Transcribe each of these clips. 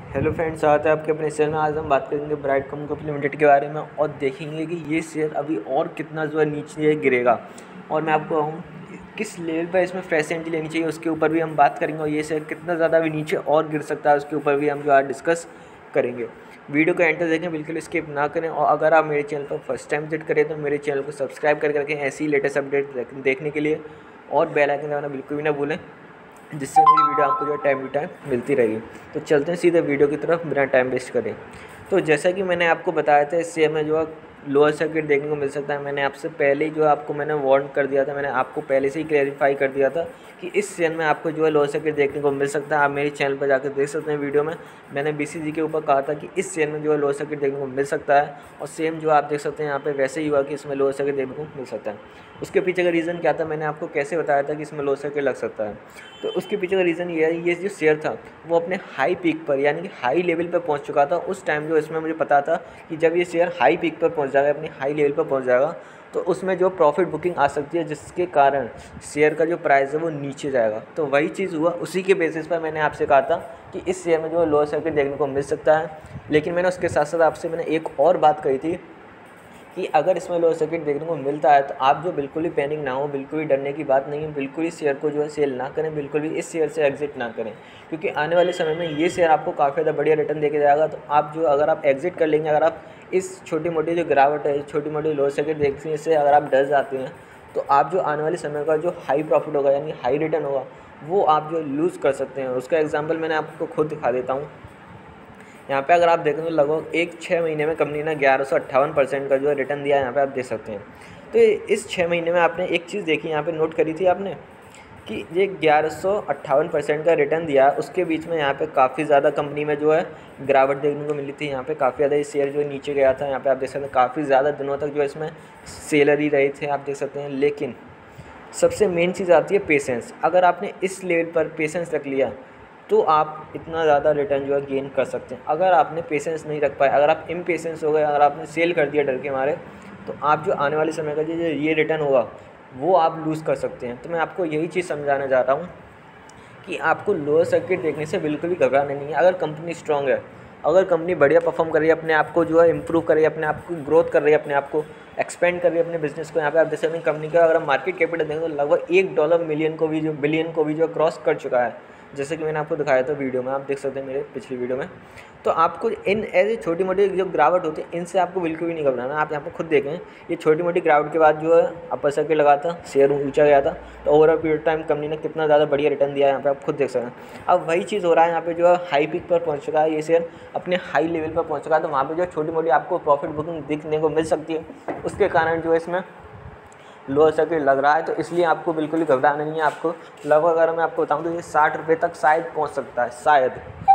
Hello friends, स्वागत है आपके अपने चैनल में। आज हम बात करेंगे ब्राइटकॉम कंपनी लिमिटेड के बारे में और देखेंगे कि ये शेयर अभी और कितना जो है नीचे गिरेगा और मैं आपको कहूँ किस लेवल पर इसमें फ्रेश एंट्री लेनी चाहिए, उसके ऊपर भी हम बात करेंगे। और ये शेयर कितना ज़्यादा अभी नीचे और गिर सकता है उसके ऊपर भी हम जो आज डिस्कस करेंगे। वीडियो को एंड तक देखें, बिल्कुल स्किप ना करें। और अगर आप मेरे चैनल पर फर्स्ट टाइम विजिट करें तो मेरे चैनल को सब्सक्राइब करके रखें ऐसी लेटेस्ट अपडेट देखने के लिए, और बेल आइकन दबाना बिल्कुल भी ना भूलें, जिससे मेरी वीडियो आपको जो है टाइम टू टाइम मिलती रहेगी। तो चलते हैं सीधे वीडियो की तरफ बिना टाइम वेस्ट करें। तो जैसा कि मैंने आपको बताया था, इस शेयर में जो है लोअर सर्किट देखने को मिल सकता है। मैंने आपसे पहले ही जो आपको मैंने वार्न कर दिया था, मैंने आपको पहले से ही क्लैरिफाई कर दिया था कि इस शेयर में आपको जो है लोअर सर्किट देखने को मिल सकता है। आप मेरे चैनल पर जाकर देख सकते हैं। वीडियो में मैंने BCG के ऊपर कहा था कि इस शेयर में जो है लोअर सर्किट देखने को मिल सकता है, और सेम जो आप देख सकते हैं यहाँ पे वैसे ही हुआ कि इसमें लोअर सर्किट देखने को मिल सकता है। उसके पीछे का रीज़न क्या था, मैंने आपको कैसे बताया था कि इसमें लोअर सर्किट लग सकता है। तो उसके पीछे का रीज़न ये है, ये जो शेयर था वो अपने हाई पीक पर यानी कि हाई लेवल पर पहुंच चुका था। उस टाइम जो इसमें मुझे पता था कि जब ये शेयर हाई पीक पर पहुंच जाएगा, अपनी हाई लेवल पर पहुंच जाएगा, तो उसमें जो प्रॉफिट बुकिंग आ सकती है, जिसके कारण शेयर का जो प्राइस है वो नीचे जाएगा। तो वही चीज़ हुआ। उसी के बेसिस पर मैंने आपसे कहा था कि इस शेयर में जो लोअर सर्किट देखने को मिल सकता है। लेकिन मैंने उसके साथ साथ आपसे मैंने एक और बात कही थी कि अगर इसमें लोअर सर्किट देखने को मिलता है तो आप जो बिल्कुल ही पैनिक ना हो, बिल्कुल ही डरने की बात नहीं है, बिल्कुल ही शेयर को जो है सेल ना करें, बिल्कुल भी इस शेयर से एग्जिट ना करें, क्योंकि आने वाले समय में ये शेयर आपको काफ़ी ज़्यादा बढ़िया रिटर्न देके जाएगा। तो आप जो अगर आप एग्जिट कर लेंगे, अगर आप इस छोटी मोटी जो गिरावट है, छोटी मोटी लोअर सर्किट देखने से अगर आप डर जाते हैं, तो आप जो आने वाले समय का जो हाई प्रॉफिट होगा यानी हाई रिटर्न होगा वो आप जो लूज़ कर सकते हैं। उसका एग्जाम्पल मैंने आपको खुद दिखा देता हूँ। यहाँ पे अगर आप देखें तो लगभग 6 महीने में कंपनी ने 1158% का जो है रिटर्न दिया है। यहाँ पे आप देख सकते हैं। तो इस 6 महीने में आपने एक चीज़ देखी, यहाँ पे नोट करी थी आपने कि ये 1158% का रिटर्न दिया। उसके बीच में यहाँ पे काफ़ी ज़्यादा कंपनी में जो है गिरावट देखने को मिली थी। यहाँ पे काफ़ी ज़्यादा शेयर जो है नीचे गया था। यहाँ पे आप देख सकते हैं काफ़ी ज़्यादा दिनों तक जो इसमें सेलर ही रहे थे, आप देख सकते हैं। लेकिन सबसे मेन चीज़ आती है पेशेंस। अगर आपने इस लेवल पर पेशेंस रख लिया तो आप इतना ज़्यादा रिटर्न जो है गेन कर सकते हैं। अगर आपने पेशेंस नहीं रख पाए, अगर आप इम्पेशेंस हो गए, अगर आपने सेल कर दिया डर के मारे, तो आप जो आने वाले समय का जो ये रिटर्न होगा वो आप लूज़ कर सकते हैं। तो मैं आपको यही चीज़ समझाना चाहता हूँ कि आपको लोअर सर्किट देखने से बिल्कुल भी घबराना नहीं है। अगर कंपनी स्ट्रॉन्ग है, अगर कंपनी बढ़िया परफॉर्म कर रही है, अपने आप को जो है इम्प्रूव कर रही है, अपने आप को ग्रोथ कर रही है, अपने आप को एक्सपेंड कर रही है अपने बिजनेस को। यहाँ पे आप देख सकते हैं कंपनी का अगर हम मार्केट कैपिटल देखें तो लगभग $1 मिलियन को भी जो बिलियन को भी जो क्रॉस कर चुका है, जैसे कि मैंने आपको दिखाया था वीडियो में, आप देख सकते हैं मेरे पिछली वीडियो में। तो आपको इन ऐसे छोटी मोटी जो गिरावट होती है इनसे आपको बिल्कुल भी नहीं घबराना। आप यहाँ पर खुद देखें, ये छोटी मोटी गिरावट के बाद जो है अपर सर्किट लगा था, शेयर ऊंचा गया था, तो ओवर पीरियड टाइम कंपनी ने कितना ज़्यादा बढ़िया रिटर्न दिया है, यहाँ पे आप खुद देख सकते हैं। अब वही चीज़ हो रहा है यहाँ पे, जो है हाई पीक पर पहुँच चुका है ये शेयर, अपने हाई लेवल पर पहुँच चुका है। तो वहाँ पर जो छोटी मोटी आपको प्रॉफिट बुकिंग देखने को मिल सकती है, उसके कारण जो है इसमें लोअर सर्किट लग रहा है। तो इसलिए आपको बिल्कुल ही घबराना नहीं है। आपको लगभग अगर मैं आपको बताऊं तो ये 60 रुपये तक शायद पहुंच सकता है, शायद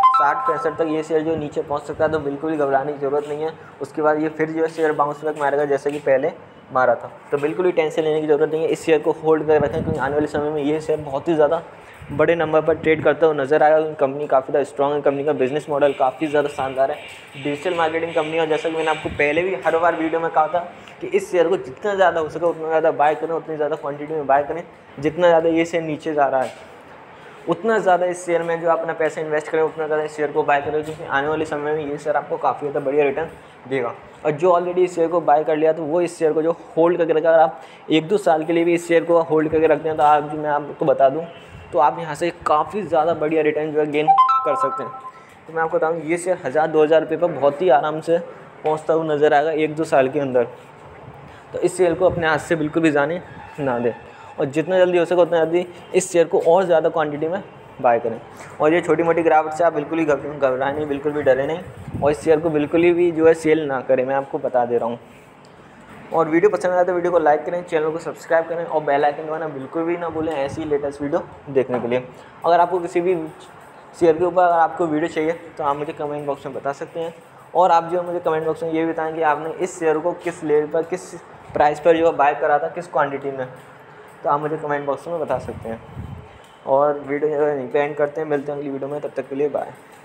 60-65 तक ये शेयर जो नीचे पहुंच सकता है। तो बिल्कुल ही घबराने की ज़रूरत नहीं है। उसके बाद ये फिर जो है शेयर बाउंस बैक मारेगा जैसे कि पहले मारा था। तो बिल्कुल ही टेंशन लेने की ज़रूरत नहीं है। इस शेयर को होल्ड कर रखें, क्योंकि आने वाले समय में ये शेयर बहुत ही ज़्यादा बड़े नंबर पर ट्रेड करता हुआ नजर आएगा। कंपनी काफ़ी ज़्यादा स्ट्रॉन्ग है, कंपनी का बिजनेस मॉडल काफ़ी ज़्यादा शानदार है, डिजिटल मार्केटिंग कंपनी। और जैसा कि मैंने आपको पहले भी हर बार वीडियो में कहा था कि इस शेयर को जितना ज़्यादा हो सके उतना ज़्यादा बाय करें, उतनी ज़्यादा क्वांटिटी में बाय करें। जितना ज़्यादा ये शेयर नीचे जा रहा है उतना ज़्यादा इस शेयर में जो अपना पैसा इन्वेस्ट करें, उतना ज़्यादा इस शेयर को बाय करें, क्योंकि आने वाले समय में ये शेयर आपको काफ़ी ज़्यादा बढ़िया रिटर्न देगा। और जो ऑलरेडी इस शेयर को बाय कर लिया तो वो इस शेयर को जो होल्ड करके रखा, अगर आप 1-2 साल के लिए भी इस शेयर को होल्ड करके रखते हैं तो आज मैं आपको बता दूँ तो आप यहाँ से काफ़ी ज़्यादा बढ़िया रिटर्न जो है गेन कर सकते हैं। तो मैं आपको बताऊँ ये शेयर 1000-2000 रुपये पर बहुत ही आराम से पहुँचता हुआ नज़र आएगा 1-2 साल के अंदर। तो इस शेयर को अपने हाथ से बिल्कुल भी जाने ना दें, और जितना जल्दी हो सके उतना जल्दी इस शेयर को और ज़्यादा क्वांटिटी में बाय करें। और ये छोटी मोटी गिरावट से आप बिल्कुल ही घबराए नहीं, बिल्कुल भी डरे नहीं, और इस शेयर को बिल्कुल ही भी जो है सेल ना करें, मैं आपको बता दे रहा हूँ। और वीडियो पसंद आया तो वीडियो को लाइक करें, चैनल को सब्सक्राइब करें, और बेल आइकन दबाना बिल्कुल भी ना भूलें ऐसी ही लेटेस्ट वीडियो देखने के लिए। अगर आपको किसी भी शेयर के ऊपर अगर आपको वीडियो चाहिए तो आप मुझे कमेंट बॉक्स में बता सकते हैं। और आप जो मुझे कमेंट बॉक्स में ये भी बताएं कि आपने इस शेयर को किस लेवल पर, किस प्राइस पर जो बाय करा था, किस क्वान्टिटी में, तो आप मुझे कमेंट बॉक्स में बता सकते हैं। और वीडियो यहीं पे एंड करते हैं, मिलते हैं अगली वीडियो में, तब तक के लिए बाय।